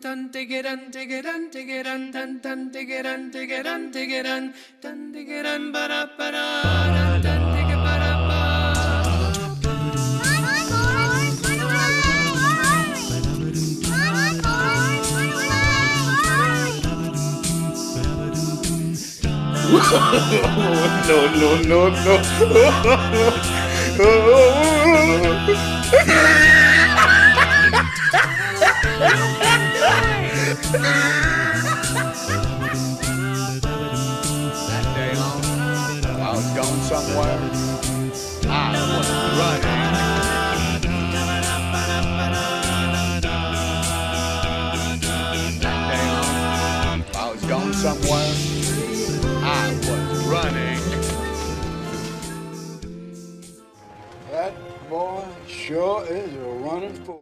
dun diggerun diggerun diggerun dun dun diggerun diggerun diggerun dun diggerun ba da ba da dun dun digger ba da ba. No, no, no, no. That day on, I was going somewhere. I was running. That day on, I was going somewhere. I was running. That boy sure is a running fool.